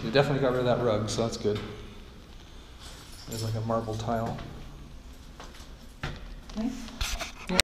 You definitely got rid of that rug, so that's good. There's like a marble tile. Nice.